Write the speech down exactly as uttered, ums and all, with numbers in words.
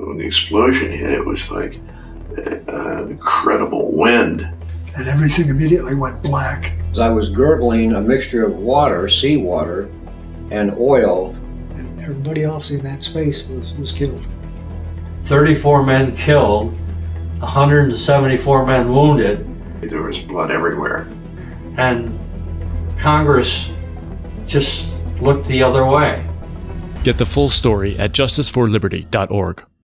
when the explosion hit, it was like an incredible wind. And everything immediately went black. I was gurgling a mixture of water, seawater, and oil. And everybody else in that space was, was killed. thirty-four men killed, one hundred seventy-four men wounded. There was blood everywhere. And Congress just looked the other way. Get the full story at justice for liberty dot org.